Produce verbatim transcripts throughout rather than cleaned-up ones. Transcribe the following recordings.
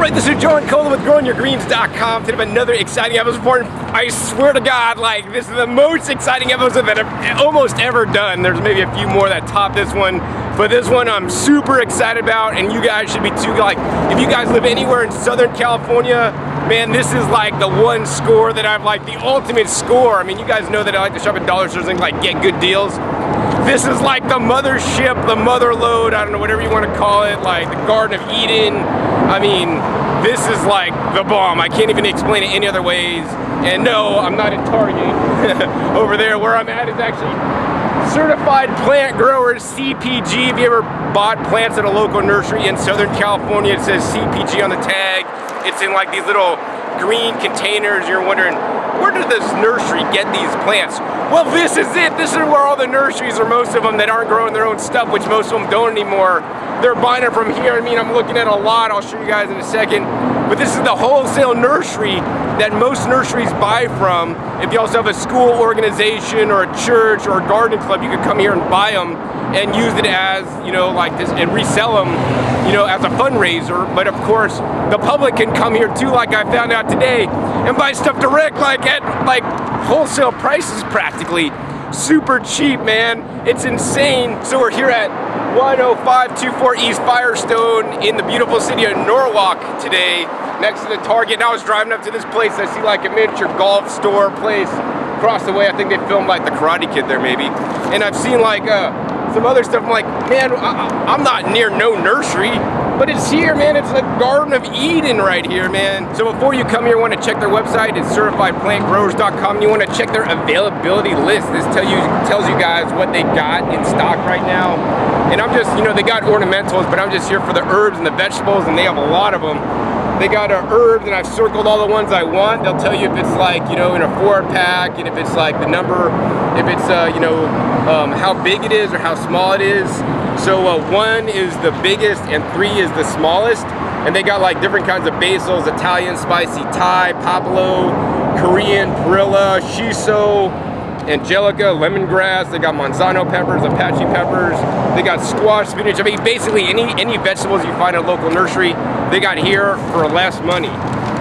Alright, this is John Cola with growing your greens dot com. Today have another exciting episode. I swear to God, like, this is the most exciting episode that I've almost ever done. There's maybe a few more that top this one, but this one I'm super excited about, and you guys should be too. Like, if you guys live anywhere in Southern California, man, this is like the one score that I've like, the ultimate score. I mean, you guys know that I like to shop at dollar stores and like get good deals. This is like the mothership, the mother load, I don't know, whatever you want to call it, like the Garden of Eden. I mean, this is like the bomb. I can't even explain it any other ways. And no, I'm not in Target. Over there where I'm at is actually Certified Plant Growers, C P G. If you ever bought plants at a local nursery in Southern California, it says C P G on the tag. It's in like these little green containers. You're wondering, where did this nursery get these plants? Well, this is it. This is where all the nurseries, or most of them that aren't growing their own stuff, which most of them don't anymore, they're buying it from here. I mean, I'm looking at a lot. I'll show you guys in a second. But this is the wholesale nursery that most nurseries buy from. If you also have a school organization or a church or a garden club, you could come here and buy them and use it as, you know, like this, and resell them, you know, as a fundraiser. But of course, the public can come here too, like I found out today, and buy stuff direct, like at like wholesale prices practically. Super cheap, man. It's insane. So we're here at one oh five two four East Firestone in the beautiful city of Norwalk today, next to the Target. And I was driving up to this place. I see like a miniature golf store place across the way. I think they filmed like the Karate Kid there maybe. And I've seen like uh, some other stuff. I'm like, man, I I'm not near no nursery, but it's here, man. It's the Garden of Eden right here, man. So before you come here, you want to check their website. It's certified plant growers dot com. You want to check their availability list. This tell you tells you guys what they got in stock right now. And I'm just, you know, they got ornamentals, but I'm just here for the herbs and the vegetables, and they have a lot of them. They got uh, herbs, and I've circled all the ones I want. They'll tell you if it's like, you know, in a four pack, and if it's like the number, if it's, uh, you know, um, how big it is or how small it is. So uh, one is the biggest and three is the smallest. And they got like different kinds of basils: Italian, spicy Thai, Popolo, Korean, Perilla, Shiso, Angelica, lemongrass. They got Monsanto peppers, Apache peppers. They got squash, spinach. I mean, basically any any vegetables you find at a local nursery, they got here for less money.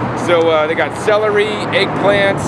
So uh, they got celery, eggplants,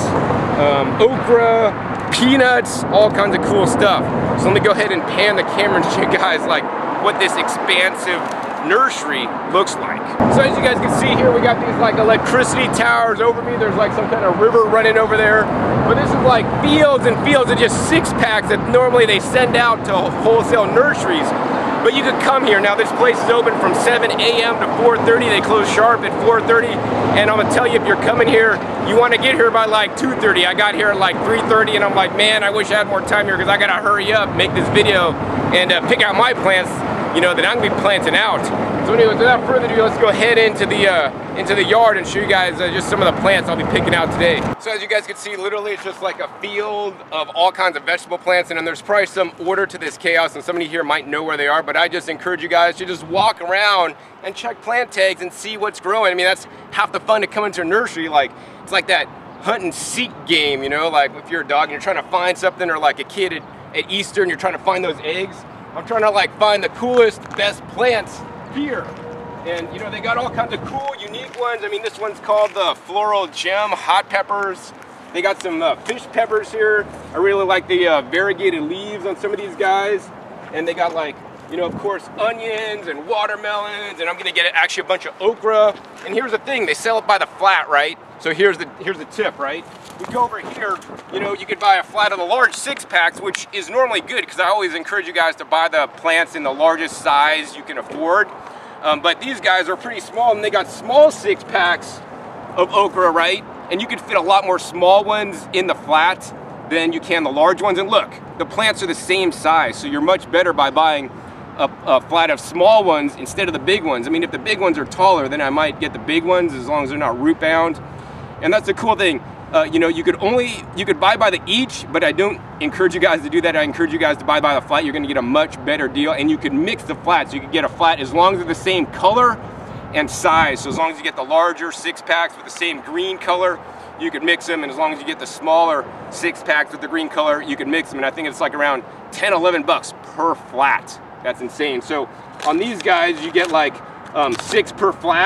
um, okra, peanuts, all kinds of cool stuff. So let me go ahead and pan the camera and show you guys like what this expansive nursery looks like. So as you guys can see here, we got these like electricity towers over me. There's like some kind of river running over there. But this is like fields and fields of just six packs that normally they send out to wholesale nurseries. But you could come here. Now this place is open from seven A M to four thirty. They close sharp at four thirty. And I'm gonna tell you, if you're coming here, you wanna get here by like two thirty. I got here at like three thirty, and I'm like, man, I wish I had more time here, because I gotta hurry up, make this video, and uh, pick out my plants, you know, that I'm gonna be planting out. So anyway, without further ado, let's go ahead into the uh, into the yard and show you guys uh, just some of the plants I'll be picking out today. So as you guys can see, literally it's just like a field of all kinds of vegetable plants, and then there's probably some order to this chaos, and somebody here might know where they are, but I just encourage you guys to just walk around and check plant tags and see what's growing. I mean, that's half the fun to come into a nursery. Like, it's like that hunt and seek game, you know, like if you're a dog and you're trying to find something, or like a kid at, at Easter and you're trying to find those eggs. I'm trying to like find the coolest, best plants here. And you know, they got all kinds of cool, unique ones. I mean, this one's called the Floral Gem Hot Peppers. They got some uh, fish peppers here. I really like the uh, variegated leaves on some of these guys. And they got like, you know, of course, onions and watermelons. And I'm gonna get actually a bunch of okra. And here's the thing, they sell it by the flat, right? So here's the here's the tip, right? We go over here, you know, you could buy a flat of the large six packs, which is normally good, because I always encourage you guys to buy the plants in the largest size you can afford. Um, but these guys are pretty small, and they got small six packs of okra, right? And you could fit a lot more small ones in the flat than you can the large ones. And look, the plants are the same size, so you're much better by buying a, a flat of small ones instead of the big ones. I mean, if the big ones are taller, then I might get the big ones, as long as they're not root bound. And that's the cool thing. Uh, you know, you could only, you could buy by the each, but I don't encourage you guys to do that. I encourage you guys to buy by the flat. You're gonna get a much better deal, and you can mix the flats. You could get a flat as long as they're the same color and size. So as long as you get the larger six packs with the same green color, you could mix them. And as long as you get the smaller six packs with the green color, you can mix them. And I think it's like around ten, eleven bucks per flat. That's insane. So on these guys, you get like um, six per flat.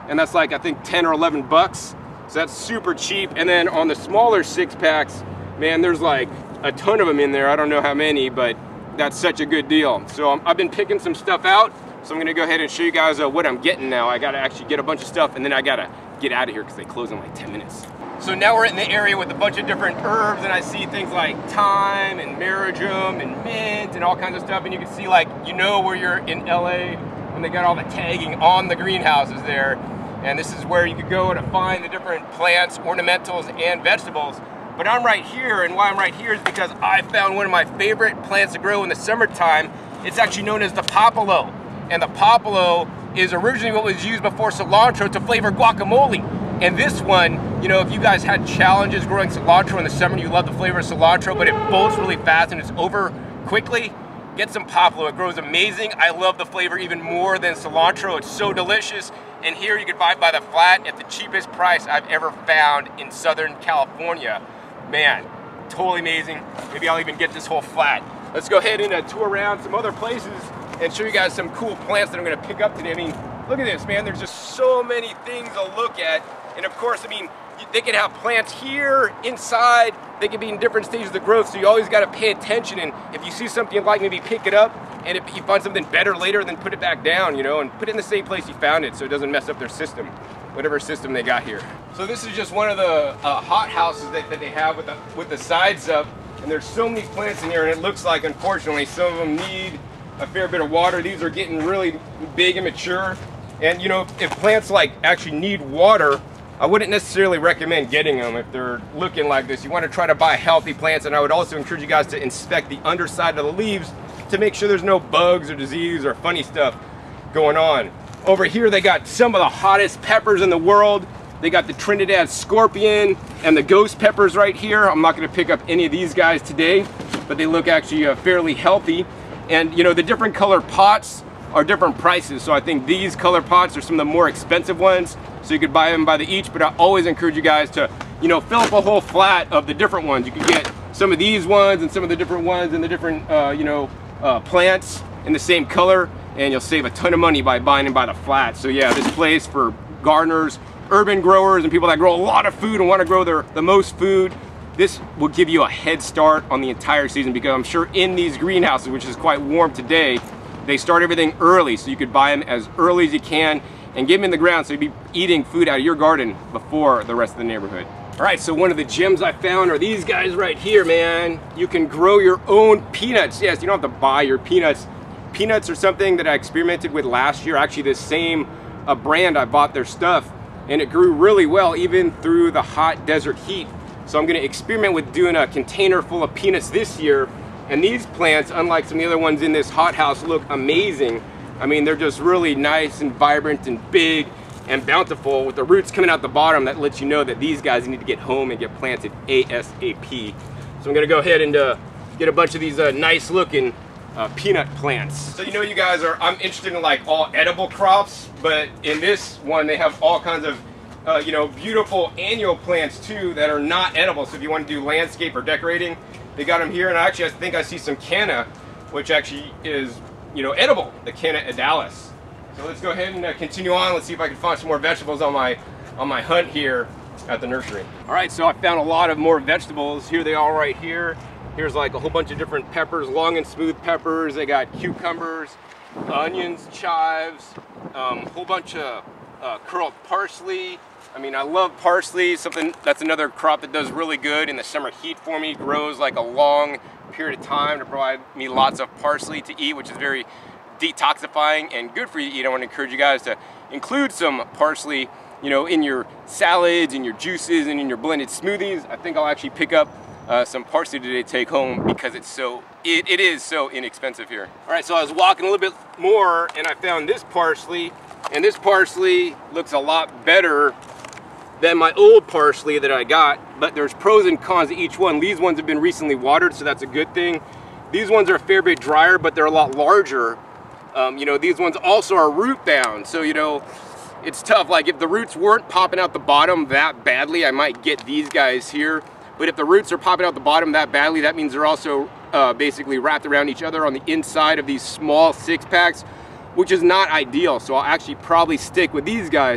and that's like I think ten or eleven bucks. So that's super cheap. And then on the smaller six packs, man, there's like a ton of them in there. I don't know how many, but that's such a good deal. So um, I've been picking some stuff out. So I'm gonna go ahead and show you guys uh, what I'm getting now. I gotta actually get a bunch of stuff, and then I gotta get out of here because they close in like ten minutes. So now we're in the area with a bunch of different herbs, and I see things like thyme and marjoram and mint and all kinds of stuff. And you can see, like, you know where you're in L A when they got all the tagging on the greenhouses there. And this is where you could go to find the different plants, ornamentals, and vegetables. But I'm right here, and why I'm right here is because I found one of my favorite plants to grow in the summertime. It's actually known as the popolo. And the popolo is originally what was used before cilantro to flavor guacamole. And this one, you know, if you guys had challenges growing cilantro in the summer and you love the flavor of cilantro, but it bolts really fast and it's over quickly, get some popolo. It grows amazing. I love the flavor even more than cilantro. It's so delicious. And here you can buy it by the flat at the cheapest price I've ever found in Southern California. Man, totally amazing. Maybe I'll even get this whole flat. Let's go ahead and uh, tour around some other places and show you guys some cool plants that I'm gonna pick up today. I mean, look at this, man. There's just so many things to look at. And of course, I mean, they can have plants here, inside. They can be in different stages of growth, so you always gotta pay attention. And if you see something you like, maybe pick it up. And if you find something better later, then put it back down, you know, and put it in the same place you found it so it doesn't mess up their system, whatever system they got here. So this is just one of the uh, hot houses that, that they have with the, with the sides up. And there's so many plants in here, and it looks like, unfortunately, some of them need a fair bit of water. These are getting really big and mature. And you know, if plants like actually need water, I wouldn't necessarily recommend getting them if they're looking like this. You want to try to buy healthy plants, and I would also encourage you guys to inspect the underside of the leaves to make sure there's no bugs or disease or funny stuff going on. Over here they got some of the hottest peppers in the world. They got the Trinidad Scorpion and the ghost peppers right here. I'm not going to pick up any of these guys today, but they look actually uh, fairly healthy. And you know, the different color pots are different prices. So I think these color pots are some of the more expensive ones. So you could buy them by the each, but I always encourage you guys to, you know, fill up a whole flat of the different ones. You can get some of these ones and some of the different ones and the different, uh, you know, uh, plants in the same color, and you'll save a ton of money by buying them by the flat. So yeah, this place for gardeners, urban growers, and people that grow a lot of food and want to grow their the most food, this will give you a head start on the entire season, because I'm sure in these greenhouses, which is quite warm today, they start everything early, so you could buy them as early as you can and get them in the ground so you'd be eating food out of your garden before the rest of the neighborhood. All right, so one of the gems I found are these guys right here, man. You can grow your own peanuts. Yes, you don't have to buy your peanuts. Peanuts are something that I experimented with last year. Actually, this same uh, brand, I bought their stuff, and it grew really well even through the hot desert heat. So I'm gonna experiment with doing a container full of peanuts this year. And these plants, unlike some of the other ones in this hothouse, look amazing. I mean, they're just really nice and vibrant and big and bountiful with the roots coming out the bottom. That lets you know that these guys need to get home and get planted ASAP. So I'm gonna go ahead and uh, get a bunch of these uh, nice looking uh, peanut plants. So you know, you guys are, I'm interested in like all edible crops, but in this one they have all kinds of uh, you know, beautiful annual plants too that are not edible. So if you want to do landscape or decorating, they got them here. And actually I think I see some canna, which actually is, you know, edible, the canna edalis. So let's go ahead and uh, continue on. Let's see if I can find some more vegetables on my on my hunt here at the nursery. All right, so I found a lot of more vegetables. Here they are right here. Here's like a whole bunch of different peppers, long and smooth peppers. They got cucumbers, onions, chives, a um, whole bunch of uh, curled parsley. I mean, I love parsley, something that's another crop that does really good in the summer heat for me. Grows like a long period of time to provide me lots of parsley to eat, which is very detoxifying and good for you to eat. I want to encourage you guys to include some parsley, you know, in your salads, in your juices, and in your blended smoothies. I think I'll actually pick up uh, some parsley today to take home because it's so, it, it is so inexpensive here. All right, so I was walking a little bit more and I found this parsley, and this parsley looks a lot better than my old parsley that I got, but there's pros and cons to each one. These ones have been recently watered, so that's a good thing. These ones are a fair bit drier, but they're a lot larger. Um, you know, these ones also are root bound, so you know, it's tough. Like if the roots weren't popping out the bottom that badly, I might get these guys here. But if the roots are popping out the bottom that badly, that means they're also uh, basically wrapped around each other on the inside of these small six packs, which is not ideal. So I'll actually probably stick with these guys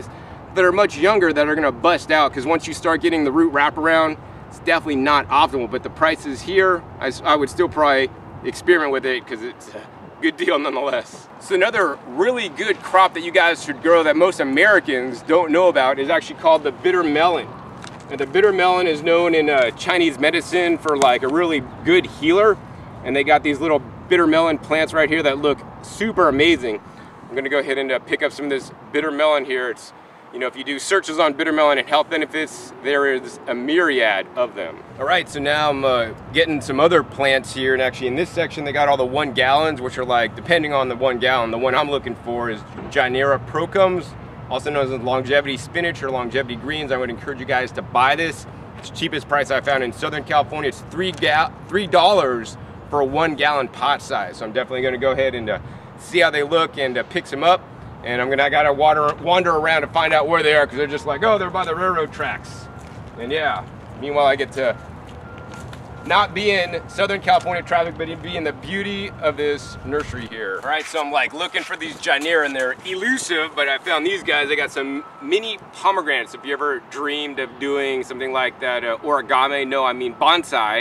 that are much younger that are gonna bust out, because once you start getting the root wraparound, it's definitely not optimal. But the prices here, I, I would still probably experiment with it because it's a good deal nonetheless. So another really good crop that you guys should grow that most Americans don't know about is actually called the bitter melon. And the bitter melon is known in uh, Chinese medicine for like a really good healer. And they got these little bitter melon plants right here that look super amazing. I'm gonna go ahead and uh, pick up some of this bitter melon here. It's, you know, if you do searches on bitter melon and health benefits, there is a myriad of them. All right, so now I'm uh, getting some other plants here, and actually in this section they got all the one gallons, which are like, depending on the one gallon, the one I'm looking for is Gynera procums, also known as longevity spinach or longevity greens. I would encourage you guys to buy this. It's the cheapest price I found in Southern California. It's three ga three dollars for a one gallon pot size. So I'm definitely gonna go ahead and uh, see how they look and uh, pick some up. And I'm gonna I gotta wander, wander around to find out where they are, because they're just like, oh, they're by the railroad tracks. And yeah, meanwhile I get to not be in Southern California traffic, but be in the beauty of this nursery here. All right, so I'm like looking for these Gynera, and they're elusive, but I found these guys. They got some mini pomegranates. If you ever dreamed of doing something like that, uh, origami, no, I mean bonsai,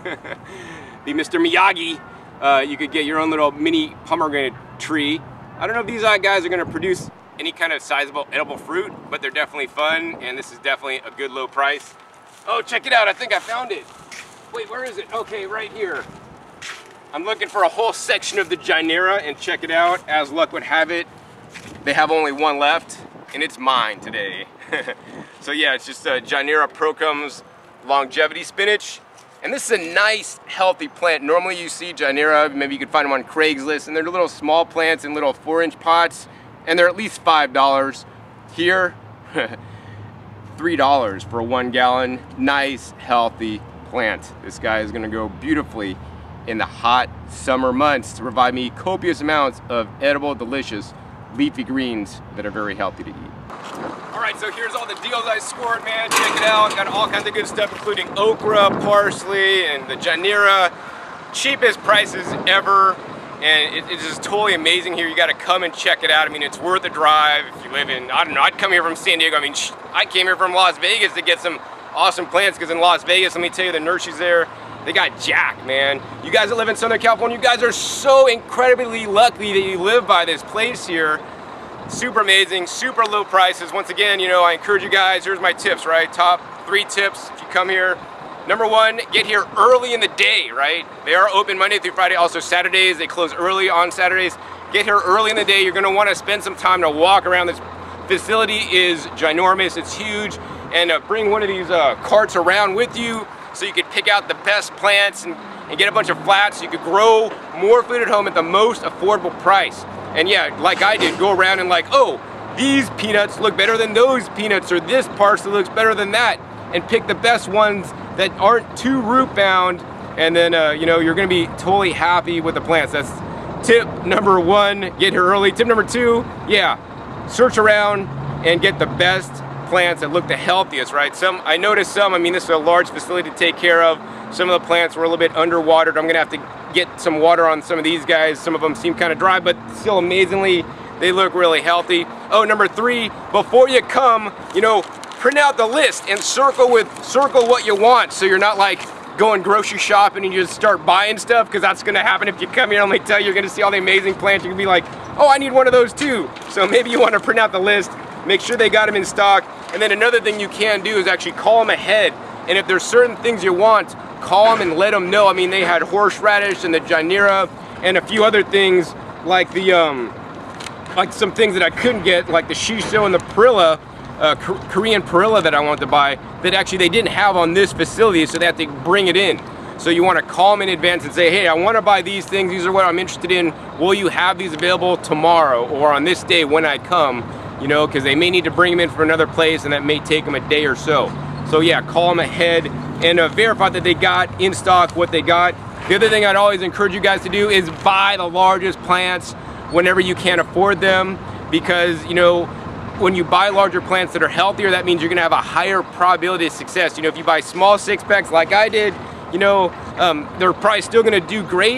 be Mister Miyagi, uh, you could get your own little mini pomegranate tree. I don't know if these guys are gonna produce any kind of sizable edible fruit, but they're definitely fun, and this is definitely a good low price. Oh, check it out, I think I found it. Wait, where is it? Okay, right here. I'm looking for a whole section of the Gynera, and check it out, as luck would have it, they have only one left, and it's mine today. So yeah, it's just a Gynera procums longevity spinach. And this is a nice, healthy plant. Normally you see Gynera, maybe you could find them on Craigslist, and they're little small plants in little four inch pots, and they're at least five dollars. Here, three dollars for a one gallon, nice, healthy plant. This guy is gonna go beautifully in the hot summer months to provide me copious amounts of edible, delicious, leafy greens that are very healthy to eat. All right, so here's all the deals I scored, man. Check it out. Got all kinds of good stuff, including okra, parsley, and the Gynera. Cheapest prices ever, and it, it's just totally amazing here. You got to come and check it out. I mean, it's worth a drive if you live in, I don't know, I'd come here from San Diego. I mean, I came here from Las Vegas to get some awesome plants, because in Las Vegas, let me tell you, the nurseries there, they got jacked, man. You guys that live in Southern California, you guys are so incredibly lucky that you live by this place here. Super amazing, super low prices. Once again, you know, I encourage you guys, here's my tips, right? Top three tips if you come here. Number one, get here early in the day, right? They are open Monday through Friday, also Saturdays. They close early on Saturdays. Get here early in the day. You're gonna wanna spend some time to walk around. This facility is ginormous, it's huge. And uh, bring one of these uh, carts around with you so you could pick out the best plants and, and get a bunch of flats so you could grow more food at home at the most affordable price. And yeah, like I did, go around and like, oh, these peanuts look better than those peanuts, or this parsley looks better than that, and pick the best ones that aren't too root bound, and then uh, you know, you're gonna be totally happy with the plants. That's tip number one, get here early. Tip number two, yeah, search around and get the best plants that look the healthiest, right? Some, I noticed some, I mean, this is a large facility to take care of. Some of the plants were a little bit underwatered. I'm gonna have to get some water on some of these guys. Some of them seem kind of dry, but still amazingly, they look really healthy. Oh, number three, before you come, you know, print out the list and circle with, circle what you want, so you're not like going grocery shopping and you just start buying stuff, because that's gonna happen if you come here. Let me tell you, you're gonna see all the amazing plants. You're gonna be like, oh, I need one of those too. So maybe you wanna print out the list, make sure they got them in stock. And then another thing you can do is actually call them ahead. And if there's certain things you want, call them and let them know. I mean, they had horseradish and the Gynera and a few other things, like the um, like some things that I couldn't get, like the shisho and the perilla, uh, Korean perilla that I wanted to buy, that actually they didn't have on this facility, so they had to bring it in. So you want to call them in advance and say, hey, I want to buy these things. These are what I'm interested in. Will you have these available tomorrow or on this day when I come? You know, because they may need to bring them in from another place, and that may take them a day or so. So yeah, call them ahead and uh, verify that they got in stock what they got. The other thing I'd always encourage you guys to do is buy the largest plants whenever you can afford them, because, you know, when you buy larger plants that are healthier, that means you're gonna have a higher probability of success. You know, if you buy small six packs like I did, you know, um, they're probably still gonna do great,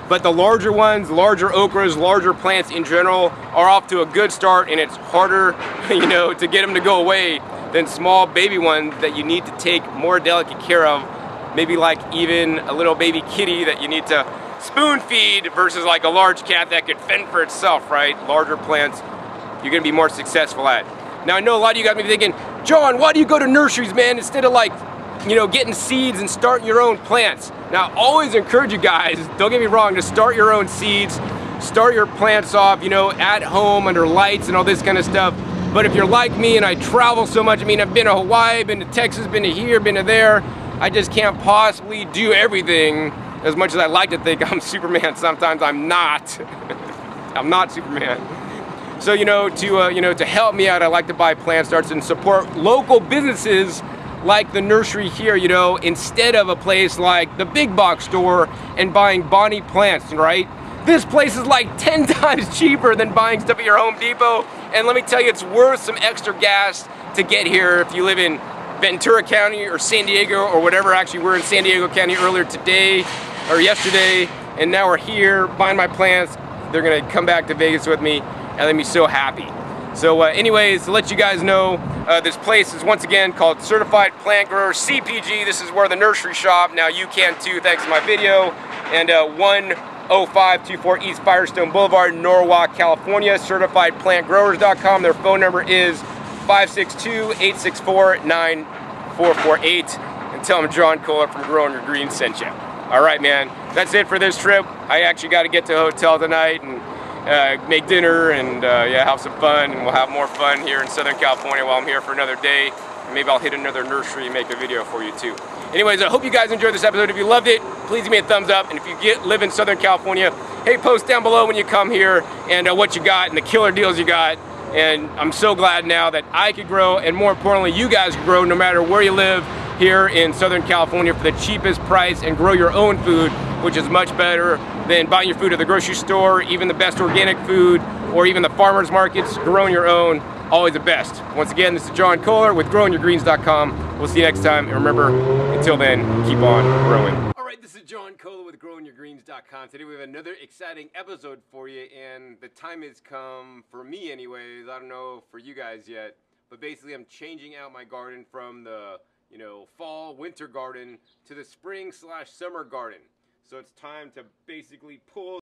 But the larger ones, larger okras, larger plants in general are off to a good start, and it's harder, you know, to get them to go away than small baby ones that you need to take more delicate care of. Maybe like even a little baby kitty that you need to spoon feed versus like a large cat that could fend for itself, right? Larger plants you're gonna be more successful at. Now I know a lot of you guys may be thinking, John, why do you go to nurseries, man, instead of like, you know, getting seeds and starting your own plants? Now, I always encourage you guys, don't get me wrong, to start your own seeds, start your plants off, you know, at home under lights and all this kind of stuff. But if you're like me and I travel so much, I mean, I've been to Hawaii, been to Texas, been to here, been to there, I just can't possibly do everything. As much as I like to think I'm Superman, sometimes I'm not. I'm not Superman. So, you know, to uh, you know, to help me out, I like to buy plant starts and support local businesses like the nursery here, you know, instead of a place like the big box store and buying Bonnie plants, right? This place is like ten times cheaper than buying stuff at your Home Depot. And let me tell you, it's worth some extra gas to get here if you live in Ventura County or San Diego or whatever. Actually, we're in San Diego County earlier today or yesterday, and now we're here buying my plants. They're gonna come back to Vegas with me, and they'll be so happy. So uh, anyways, to let you guys know, uh, this place is once again called Certified Plant Growers, C P G. This is where the nursery shop. Now you can too, thanks to my video. And uh, one oh five two four East Firestone Boulevard, Norwalk, California. certified plant growers dot com. Their phone number is five six two, eight six four, nine four four eight. And tell them John Kohler from Growing Your Greens sent you. All right, man, that's it for this trip. I actually got to get to a hotel tonight and uh, make dinner and uh, yeah, have some fun, and we'll have more fun here in Southern California while I'm here for another day. And maybe I'll hit another nursery and make a video for you too. Anyways, I hope you guys enjoyed this episode. If you loved it, please give me a thumbs up. And if you get live in Southern California, hey, post down below when you come here and uh, what you got and the killer deals you got. And I'm so glad now that I could grow, and more importantly, you guys can grow no matter where you live here in Southern California for the cheapest price, and grow your own food, which is much better than buying your food at the grocery store, even the best organic food, or even the farmers markets. Growing your own, always the best. Once again, this is John Kohler with growing your greens dot com. We'll see you next time, and remember, until then, keep on growing. All right, this is John Kohler with growing your greens dot com. Today we have another exciting episode for you, and the time has come, for me anyways, I don't know for you guys yet, but basically I'm changing out my garden from the, you know, fall, winter garden to the spring slash summer garden. So it's time to basically pull